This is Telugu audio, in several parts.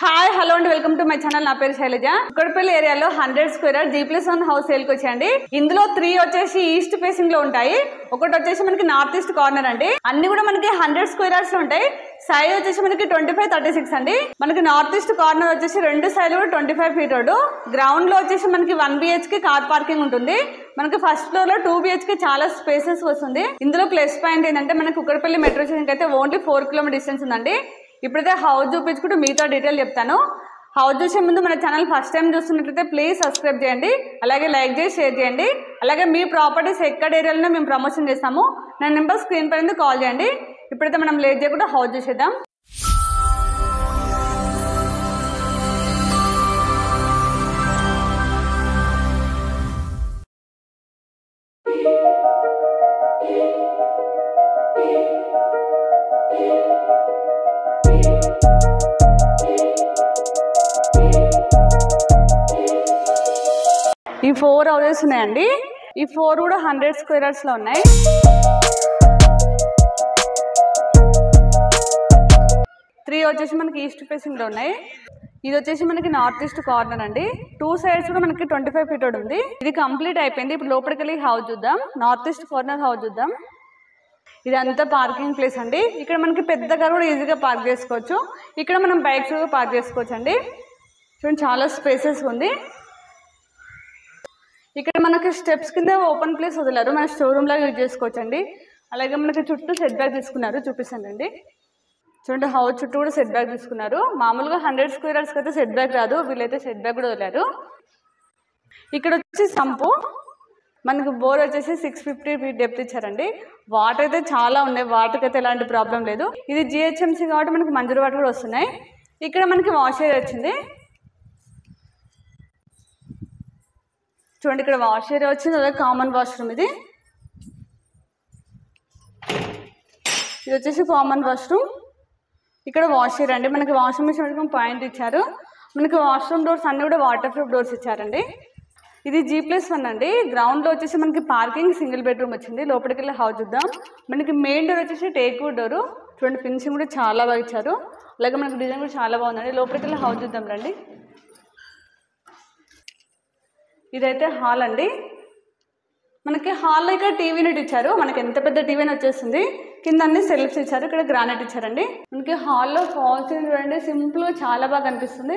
Hi hello and welcome to my channel. నా పేరు శైలజ. కుక్కడపల్లి ఏరియాలో 100 స్క్వేర్ G+1 హౌస్ సేల్ కి వచ్చాయండి. ఇందులో 3 వచ్చేసి ఈస్ట్ ఫేసింగ్ లో ఉంటాయి, ఒకటి వచ్చేసి మనకి నార్త్ ఈస్ట్ కార్నర్ అండి. అన్ని కూడా మనకి 100 స్క్వేర్ లో ఉంటాయి. సైజ్ వచ్చేసి మనకి 25-36 అండి. మనకి నార్త్ ఈస్ట్ కార్నర్ వచ్చేసి రెండు సైడ్ కూడా 25 ఫీట్ రోడ్. గ్రౌండ్ లో వచ్చేసి మనకి 1 BHK కార్ పార్కింగ్ ఉంటుంది. మనకి ఫస్ట్ ఫ్లోర్ లో 2 BHK చాలా స్పేసెస్ వస్తుంది. ఇందులో ప్లస్ పాయింట్ ఏంటంటే మనకి కుక్కడపల్లి మెట్రో స్టేషన్ అయితే ఓన్లీ 4 కిలోమీటర్ డిస్టెన్స్ ఉందండి. ఇప్పుడైతే హౌస్ చూపించుకుంటూ మీతో డీటెయిల్ చెప్తాను. హౌస్ చూసే ముందు మన ఛానల్ ఫస్ట్ టైం చూస్తున్నట్లయితే ప్లీజ్ సబ్స్క్రైబ్ చేయండి, అలాగే లైక్ చేసి షేర్ చేయండి. అలాగే మీ ప్రాపర్టీస్ ఎక్కడ ఏరియాలో మేము ప్రమోషన్ చేస్తాము, నా నెంబర్ స్క్రీన్ పైన కాల్ చేయండి. ఇప్పుడైతే మనం లేట్ చేయకుండా హౌస్ చూసేద్దాం. ఈ 4 హౌసెస్ ఉన్నాయండి. ఈ 4 కూడా 100 స్క్వేర్స్ లో ఉన్నాయి. త్రీ వచ్చేసి మనకి ఈస్ట్ ఫేసింగ్ లో ఉన్నాయి. ఇది వచ్చేసి మనకి నార్త్ ఈస్ట్ కార్నర్ అండి. 2 సైడ్స్ కూడా మనకి 25 ఫీట్ ఉంది. ఇది కంప్లీట్ అయిపోయింది. ఇప్పుడు లోపలికి వెళ్ళి హౌస్ చూద్దాం. నార్త్ ఈస్ట్ కార్నర్ హౌస్ చూద్దాం. ఇదంతా పార్కింగ్ ప్లేస్ అండి. ఇక్కడ మనకి పెద్ద కార్ కూడా ఈజీగా పార్క్ చేసుకోవచ్చు. ఇక్కడ మనం బైక్స్ కూడా పార్క్ చేసుకోవచ్చు అండి. చూడండి, చాలా స్పేసెస్ ఉంది. ఇక్కడ మనకి స్టెప్స్ కింద ఓపెన్ ప్లేస్ వదిలారు, మన స్టోర్ రూమ్ లాగా యూజ్ చేసుకోవచ్చు అండి. అలాగే మనకి చుట్టూ సెట్ బ్యాక్ తీసుకున్నారు, చూపిస్తానండి. చూడండి, హౌస్ చుట్టూ కూడా సెట్ బ్యాక్ తీసుకున్నారు. మామూలుగా 100 స్క్వేర్స్కి అయితే సెట్ బ్యాక్ రాదు, వీళ్ళైతే సెట్ బ్యాక్ కూడా వదిలారు. ఇక్కడ వచ్చి సంపు మనకి బోర్ వచ్చేసి 650 ఫీట్ డెప్త్ ఇచ్చారండి. వాటర్ అయితే చాలా ఉన్నాయి, వాటర్కి అయితే ఎలాంటి ప్రాబ్లం లేదు. ఇది GHMC కాబట్టి మనకి మంజూరు వాటర్ కూడా వస్తున్నాయి. ఇక్కడ మనకి వాష్ ఏరియా వచ్చింది. చూడండి, ఇక్కడ వాష్ ఏరియా వచ్చింది, అలాగే కామన్ వాష్రూమ్. ఇది వచ్చేసి కామన్ వాష్రూమ్. ఇక్కడ వాష్ ఏరియా అండి. మనకి వాషింగ్ మిషన్ పాయింట్ ఇచ్చారు. మనకి వాష్రూమ్ డోర్స్ అన్నీ కూడా వాటర్ ప్రూఫ్ డోర్స్ ఇచ్చారండి. ఇది G+1 అండి. గ్రౌండ్లో వచ్చేసి మనకి పార్కింగ్ సింగిల్ బెడ్రూమ్ వచ్చింది. లోపలికి వెళ్ళి హౌస్ చూద్దాం. మనకి మెయిన్ డోర్ వచ్చేసి టేక్వుడ్ డోరు. చూడండి, ఫినిషింగ్ కూడా చాలా బాగా ఇచ్చారు. అలాగే మనకి డిజైన్ కూడా చాలా బాగుందండి. లోపలికి వెళ్ళి హౌస్ చూద్దాం రండి. ఇదైతే హాల్ అండి. మనకి హాల్లో ఇక్కడ టీవీ యూనిట్ ఇచ్చారు. మనకి ఎంత పెద్ద టీవీ వచ్చేస్తుంది. కింద అన్ని సెల్ఫ్స్ ఇచ్చారు, ఇక్కడ గ్రానైట్ ఇచ్చారండి. మనకి హాల్లో ఫాల్ సీలింగ్ చూడండి, సింపుల్గా చాలా బాగా కనిపిస్తుంది.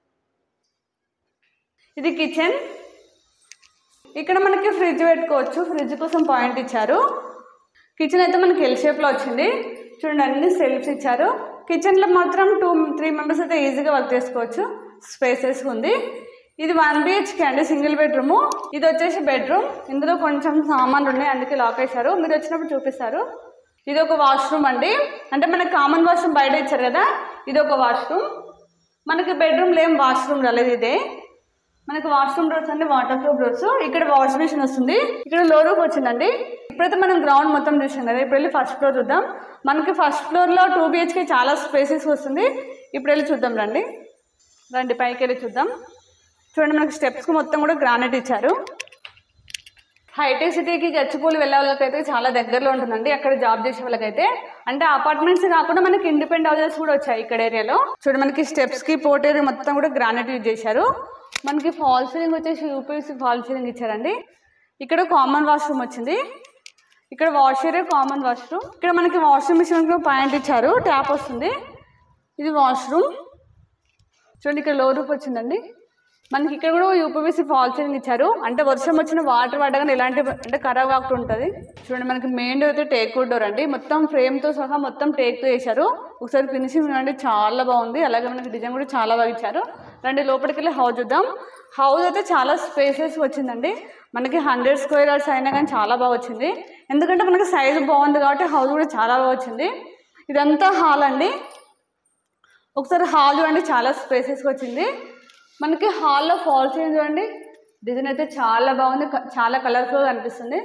ఇది కిచెన్. ఇక్కడ మనకి ఫ్రిడ్జ్ పెట్టుకోవచ్చు, ఫ్రిడ్జ్ కోసం పాయింట్ ఇచ్చారు. కిచెన్ అయితే మనకి ఎల్ షేప్లో వచ్చింది. చూడండి, అన్ని సెల్ఫ్స్ ఇచ్చారు. కిచెన్లో మాత్రం 2-3 మెంబర్స్ అయితే ఈజీగా వర్క్ చేసుకోవచ్చు, స్పేసెస్ ఉంది. ఇది 1 BHK అండి, సింగిల్ బెడ్రూము. ఇది వచ్చేసి బెడ్రూమ్. ఇందులో కొంచెం సామాన్లు ఉన్నాయి, అందుకే లాక్ వేశారు. మీరు వచ్చినప్పుడు చూపిస్తారు. ఇది ఒక వాష్రూమ్ అండి. అంటే మనకి కామన్ వాష్రూమ్ బయట ఇచ్చారు కదా, ఇది ఒక వాష్రూమ్. మనకి బెడ్రూమ్లో ఏం వాష్రూమ్ రాలేదు. ఇదే మనకి వాష్రూమ్ డోర్స్ అండి, వాటర్ ప్రూఫ్ డోర్స్. ఇక్కడ వాష్ మిషన్ వస్తుంది. ఇక్కడ లో రూఫ్ వచ్చిందండి. ఇప్పుడైతే మనం గ్రౌండ్ మొత్తం చూసాం కదా, ఇప్పుడు వెళ్ళి ఫస్ట్ ఫ్లోర్ చూద్దాం. మనకి ఫస్ట్ ఫ్లోర్లో 2 BHK చాలా స్పేసెస్ వస్తుంది. ఇప్పుడు వెళ్ళి చూద్దాం రండి. పైకి వెళ్ళి చూద్దాం. చూడండి, మనకి స్టెప్స్కి మొత్తం కూడా గ్రానైట్ ఇచ్చారు. హైటెక్ సిటీకి గచ్చిపూలు వెళ్ళే వాళ్ళకైతే చాలా దగ్గరలో ఉంటుందండి, అక్కడ జాబ్ చేసే వాళ్ళకైతే. అంటే అపార్ట్మెంట్స్ కాకుండా మనకి ఇండిపెండెంట్ హౌసెస్ కూడా వచ్చాయి ఇక్కడ ఏరియాలో. చూడండి, మనకి స్టెప్స్కి పోర్ట్ ఏరియా మొత్తం కూడా గ్రానైట్ యూజ్ చేశారు. మనకి ఫాల్ సీలింగ్ వచ్చేసి UPVC ఫాల్ సీలింగ్ ఇచ్చారండి. ఇక్కడ కామన్ వాష్రూమ్ వచ్చింది. ఇక్కడ వాష్ ఏరియా, కామన్ వాష్రూమ్. ఇక్కడ మనకి వాషింగ్ మిషన్ పాయింట్ ఇచ్చారు, ట్యాప్ వస్తుంది. ఇది వాష్రూమ్. చూడండి, ఇక్కడ లో రూఫ్ వచ్చిందండి. మనకి ఇక్కడ కూడా UPVC ఫాల్ సీలింగ్ ఇచ్చారు. అంటే వర్షం వచ్చిన వాటర్ పడగానే ఎలాంటి అంటే ఖరాబ్ కాకుండా ఉంటుంది. చూడండి, మనకి మెయిన్ డోర్ అయితే టేక్వుడ్ డోర్ అండి. మొత్తం ఫ్రేమ్తో సహా మొత్తం టేక్తో వేశారు. ఒకసారి ఫినిషింగ్ అంటే చాలా బాగుంది. అలాగే మనకి డిజైన్ కూడా చాలా బాగా ఇచ్చారు. రండి లోపలికి వెళ్ళి హౌస్ చూద్దాం. హౌస్ అయితే చాలా స్పేసెస్ వచ్చిందండి. మనకి 100 స్క్వేర్స్ అయినా కానీ చాలా బాగా వచ్చింది. ఎందుకంటే మనకి సైజు బాగుంది కాబట్టి హౌస్ కూడా చాలా బాగా వచ్చింది. ఇదంతా హాల్ అండి. ఒకసారి హాల్ చూడండి, చాలా స్పేసెస్ వచ్చింది. మనకి హాల్లో ఫాల్ సీలింగ్ చూడండి, డిజైన్ అయితే చాలా బాగుంది, చాలా కలర్ఫుల్గా కనిపిస్తుంది.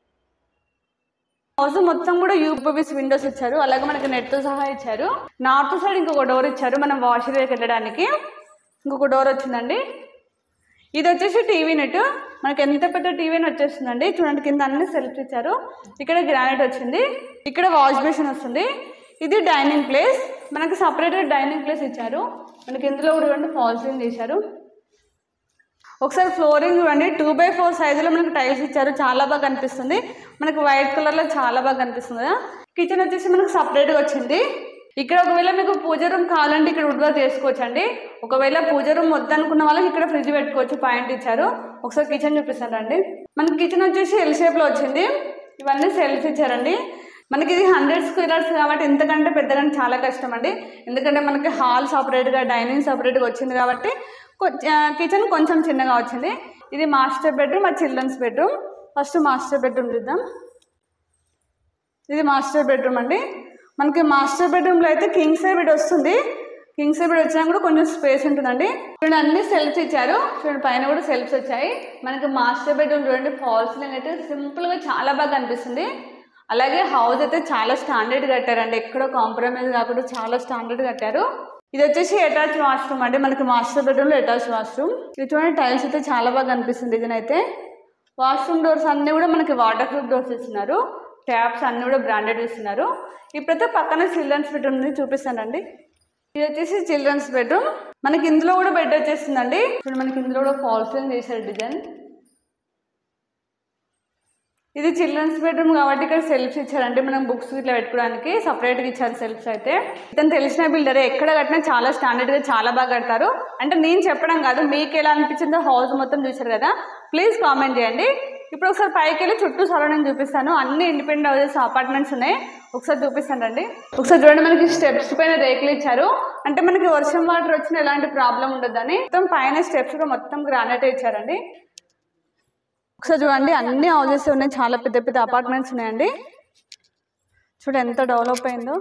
హౌస్ మొత్తం కూడా UPVC విండోస్ ఇచ్చారు. అలాగే మనకి నెట్తో సహా ఇచ్చారు. నార్త్ సైడ్ ఇంకొక డోర్ ఇచ్చారు, మనం వాష్ ఏరియాకి వెళ్ళడానికి. ఇంకొక డోర్ వచ్చిందండి. ఇది వచ్చేసి టీవీ నెట్. మనకి ఎంత పెద్ద టీవీ వచ్చేస్తుందండి. చూడండి, కింద అన్ని సెల్ఫ్ ఇచ్చారు. ఇక్కడ గ్రానైట్ వచ్చింది. ఇక్కడ వాష్ బేసిన్ వస్తుంది. ఇది డైనింగ్ ప్లేస్. మనకి సపరేట్గా డైనింగ్ ప్లేస్ ఇచ్చారు. మనకి ఇందులో కూడా చూడండి ఫాల్ సీలింగ్ చేశారు. ఒకసారి ఫ్లోరింగ్ చూడండి 2x4 సైజులో మనకి టైల్స్ ఇచ్చారు, చాలా బాగా కనిపిస్తుంది. మనకి వైట్ కలర్లో చాలా బాగా కనిపిస్తుంది కదా. కిచెన్ వచ్చేసి మనకు సపరేట్గా వచ్చింది. ఇక్కడ ఒకవేళ మీకు పూజ రూమ్ కావాలంటే ఇక్కడ వుడ్ వర్క్ చేసుకోవచ్చు అండి. ఒకవేళ పూజ రూమ్ వద్దనుకున్న వాళ్ళకి ఇక్కడ ఫ్రిడ్జ్ పెట్టుకోవచ్చు, పాయింట్ ఇచ్చారు. ఒకసారి కిచెన్ చూపిస్తాను అండి. మనకి కిచెన్ వచ్చేసి ఎల్ షేప్లో వచ్చింది. ఇవన్నీ సెల్ఫ్ ఇచ్చారండి. మనకి ఇది 100 స్క్వేర్ యార్డ్స్ కాబట్టి ఇంతకంటే పెద్దగా చాలా కష్టం అండి. ఎందుకంటే మనకి హాల్ సపరేట్గా, డైనింగ్ సపరేట్గా వచ్చింది కాబట్టి కిచెన్ కొంచెం చిన్నగా వచ్చింది. ఇది మాస్టర్ బెడ్రూమ్, అది children's bedroom. First master bedroom చూద్దాం. ఇది మాస్టర్ బెడ్రూమ్ అండి. మనకి మాస్టర్ బెడ్రూమ్లో అయితే కింగ్ సైజ్ బెడ్ వస్తుంది. కింగ్ సైజ్ బెడ్ వచ్చినా కూడా కొంచెం స్పేస్ ఉంటుందండి. చూడండి అన్ని సెల్ఫ్స్ ఇచ్చారు. చూడండి పైన కూడా సెల్ఫ్స్ వచ్చాయి. మనకి మాస్టర్ బెడ్రూమ్ చూడండి ఫాల్ సీలింగ్ అయితే సింపుల్గా చాలా బాగా కనిపిస్తుంది. అలాగే హౌస్ అయితే చాలా స్టాండర్డ్ కట్టారండి, ఎక్కడో కాంప్రమైజ్ కాకుండా చాలా స్టాండర్డ్ కట్టారు. ఇది వచ్చేసి అటాచ్ వాష్రూమ్ అండి. మనకి మాస్టర్ బెడ్రూమ్లో అటాచ్ వాష్రూమ్. ఇది చూడండి టైల్స్ అయితే చాలా బాగా కనిపిస్తుంది. ఇదైతే వాష్రూమ్ డోర్స్ అన్నీ కూడా మనకి వాటర్ ప్రూఫ్ డోర్స్ ఇస్తున్నారు. ట్యాప్స్ అన్నీ కూడా బ్రాండెడ్ ఇస్తున్నారు. ఇప్పుడైతే పక్కన చిల్డ్రన్స్ బెడ్రూమ్ చూపిస్తానండి. ఇది వచ్చేసి చిల్డ్రన్స్ బెడ్రూమ్. మనకి ఇందులో కూడా బెడ్ వచ్చేస్తుందండి. ఇప్పుడు మనకి ఇందులో కూడా ఫాల్ సీలింగ్ చేశారు డిజైన్. ఇది చిల్డ్రన్స్ బెడ్రూమ్ కాబట్టి ఇక్కడ సెల్ఫ్స్ ఇచ్చారంటే మనం బుక్స్ ఇట్లా పెట్టుకోవడానికి సపరేట్గా ఇచ్చారు సెల్ఫ్స్. అయితే ఇతను తెలిసిన బిల్డరే, ఎక్కడ కట్టినా చాలా స్టాండర్డ్గా చాలా బాగా కడతారు. అంటే నేను చెప్పడం కాదు, మీకు ఎలా అనిపించిందో హౌస్ మొత్తం చూసారు కదా, ప్లీజ్ కామెంట్ చేయండి. ఇప్పుడు ఒకసారి పైకి వెళ్ళి చుట్టూ సరౌండింగ్ చూపిస్తాను. అన్ని ఇండిపెండెంట్ హౌసెస్ అపార్ట్మెంట్స్ ఉన్నాయి, ఒకసారి చూపిస్తాను అండి. ఒకసారి చూడండి మనకి స్టెప్స్ పైన రేకులు ఇచ్చారు. అంటే మనకి వర్షం వాటర్ వచ్చిన ఎలాంటి ప్రాబ్లం ఉండదని మొత్తం పైన స్టెప్స్ కూడా మొత్తం గ్రానైట్ ఇచ్చారండి. ఒకసారి చూడండి అన్ని హౌసెస్ ఉన్నాయి, చాలా పెద్ద పెద్ద అపార్ట్మెంట్స్ ఉన్నాయండి. చూడండి ఎంత డెవలప్ అయిందో.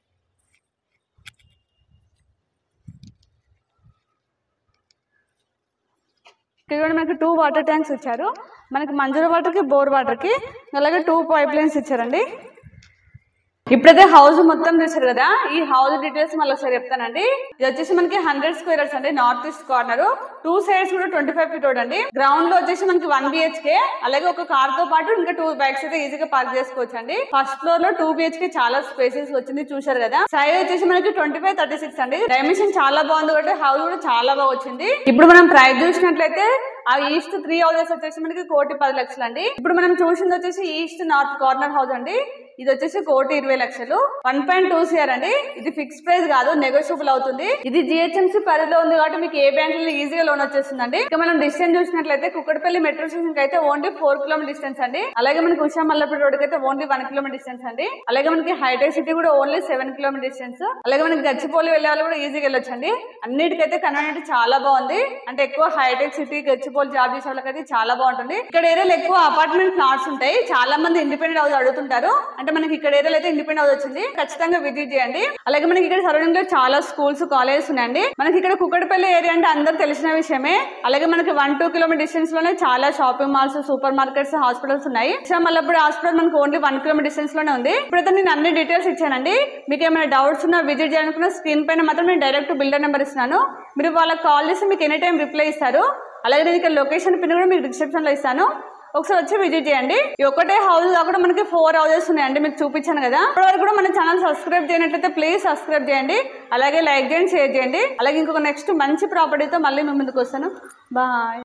ఇక్కడ కూడా మనకి 2 వాటర్ ట్యాంక్స్ ఇచ్చారు. మనకి మంజూరు వాటర్కి, బోర్ వాటర్కి, అలాగే 2 పైప్ లైన్స్ ఇచ్చారండి. ఇప్పుడైతే హౌస్ మొత్తం చూసారు కదా, ఈ హౌస్ డీటెయిల్స్ మళ్ళీ ఒకసారి చెప్తానండి. ఇది వచ్చేసి మనకి 100 స్క్వేర్ యార్డ్స్ అండి. నార్త్ ఈస్ట్ కార్నర్, 2 సైడ్స్ కూడా 25 ఫీట్ రోడ్ అండి. గ్రౌండ్ లో వచ్చేసి మనకి 1 BHK, అలాగే ఒక కార్ తో పాటు ఇంకా 2 బైక్స్ అయితే ఈజీగా పార్క్ చేసుకోవచ్చు అండి. ఫస్ట్ ఫ్లోర్ లో 2 BHK చాలా స్పేసెస్ వచ్చింది చూసారు కదా. సైజ్ వచ్చేసి మనకి 25-36 అండి. డైమెన్షన్ చాలా బాగుంది కాబట్టి హౌస్ కూడా చాలా బాగా వచ్చింది. ఇప్పుడు మనం ప్రైస్ చూసినట్లయితే ఆ ఈస్ట్ 3 హౌసెస్ వచ్చేసి మనకి 1,10,00,000 అండి. ఇప్పుడు మనం చూసింది వచ్చేసి ఈస్ట్ నార్త్ కార్నర్ హౌస్ అండి. ఇది వచ్చేసి 1,20,00,000, 1.2 CR అండి. ఇది ఫిక్స్ ప్రైస్ కాదు, నెగోషియబుల్ అవుతుంది. ఇది GHMC పరిధిలో ఉంది కాబట్టి మీకు ఏ బ్యాంక్ లో ఈజీగా లోన్ వచ్చేస్తుందండి. ఇక మనం డిస్టెన్స్ చూసినట్లయితే కుక్కడపల్లి మెట్రో స్టేషన్ కి అయితే ఓన్లీ 4 కిలోమీటర్ డిస్టెన్స్ అండి. అలాగే మనకి ఉషా మల్లపల్లి రోడ్ కి అయితే ఓన్లీ 1 కిలోమీటర్ డిస్టెన్స్ అండి. అలాగే మనకి హైటెక్ సిటీ కూడా ఓన్లీ 7 కిలోమీటర్ డిస్టెన్స్. అలాగే మనకి గచ్చిపోలి వెళ్ళే వాళ్ళు కూడా ఈజీగా వెళ్ళొచ్చండి. అన్నిటికైతే కన్వీనియంట్ చాలా బాగుంది. అంటే ఎక్కువ హైటెక్ సిటీ, గచ్చిపోలి జాబ్ చేసే వాళ్ళకైతే చాలా బాగుంటుంది. ఇక్కడ ఏరియాలో ఎక్కువ అపార్ట్మెంట్ ఫ్లాట్స్ ఉంటాయి. చాలా మంది ఇండిపెండెంట్ హౌస్ అడుగుతుంటారు. అంటే మనకి ఇక్కడ ఏరియాలో అయితే ఇండిపెండెంట్ హౌస్ వచ్చింది, ఖచ్చితంగా విజిట్ చేయండి. అలాగే మనకి ఇక్కడ సరౌండింగ్ లో చాలా స్కూల్స్, కాలేజెస్ ఉన్నాయండి. మనకి ఇక్కడ కుక్కడపల్లి ఏరియా అంటే అందరూ తెలిసిన విషయమే. అలాగే మనకి 1-2 కిలోమీటర్ డిస్టెన్స్ లోనే చాలా shopping malls, supermarkets, hospitals ఉన్నాయి. మల్లప్పుడు హాస్పిటల్ మనకి ఓన్లీ 1 కిలోమీటర్ డిస్టెన్స్ లోనే ఉంది. ఇప్పుడైతే నేను అన్ని డీటెయిల్స్ ఇచ్చానండి. మీకు ఏమైనా డౌట్స్ ఉన్నా, విజిట్ చేయాలనుకున్న స్క్రీన్ పైన మాత్రం నేను డైరెక్ట్ బిల్డర్ నెంబర్ ఇస్తున్నాను. మీరు వాళ్ళకి కాల్ చేసి మీకు ఎనీ టైం రిప్లై ఇస్తారు. అలాగే నేను ఇక్కడ లొకేషన్ పిన్ కూడా మీకు డిస్క్రిప్షన్ లో ఇస్తాను, ఒకసారి వచ్చి విజిట్ చేయండి. ఈ ఒకటే హౌస్ కాకుండా మనకి 4 హౌసెస్ ఉన్నాయండి, మీకు చూపించాను కదా. ఇప్పటివరకు కూడా మన ఛానల్ సబ్స్క్రైబ్ చేయనట్లయితే ప్లీజ్ సబ్స్క్రైబ్ చేయండి. అలాగే లైక్ చేయండి, షేర్ చేయండి. అలాగే ఇంకొక నెక్స్ట్ మంచి ప్రాపర్టీతో మళ్ళీ మీ ముందుకు వస్తాను. బాయ్.